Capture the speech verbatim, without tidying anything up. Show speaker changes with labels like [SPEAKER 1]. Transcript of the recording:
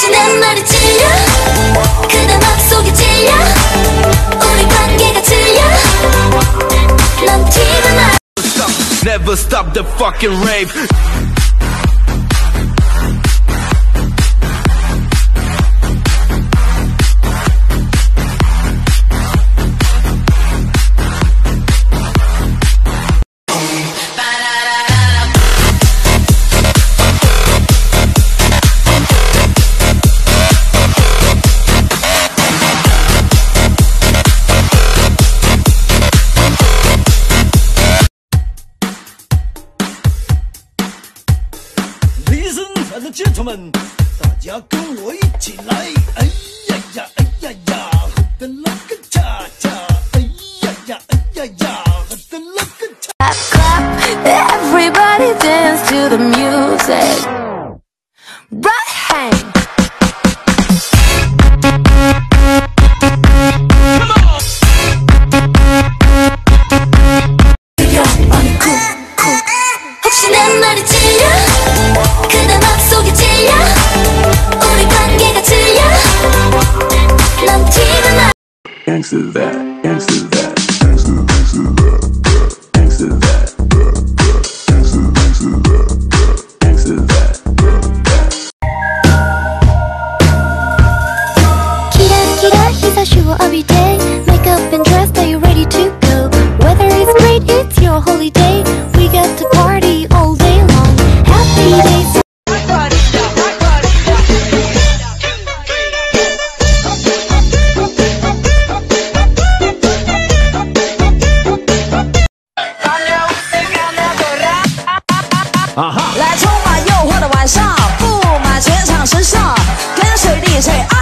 [SPEAKER 1] 혹시 내 말이 질려 그대 맘속에 질려 우리 관계가 질려 넌 티가 나
[SPEAKER 2] Never stop the fucking rave.
[SPEAKER 3] Gentlemen， 大家跟我一起来！哎呀呀，哎呀呀，喝的那个恰恰！哎呀呀，哎呀呀，喝的那个恰。
[SPEAKER 1] Clap, everybody dance to the music. Right hand. Come on. You're on cool, cool. 혹시 내 말이 질려? 그대 맘속에 질려 우리 관계가 질려 넌 티가 나
[SPEAKER 4] Gangsta that, gangsta that, gangsta, gangsta that, gangsta that, gangsta, gangsta that, gangsta that, that.
[SPEAKER 1] キラキラ日差しを浴びて Make up and dress, are you ready to go? Weather is great, it's your holiday. We got to party all day long. Happy days.
[SPEAKER 5] Uh-huh. 来充满诱惑的晚上，布满全场时尚，跟随 D J。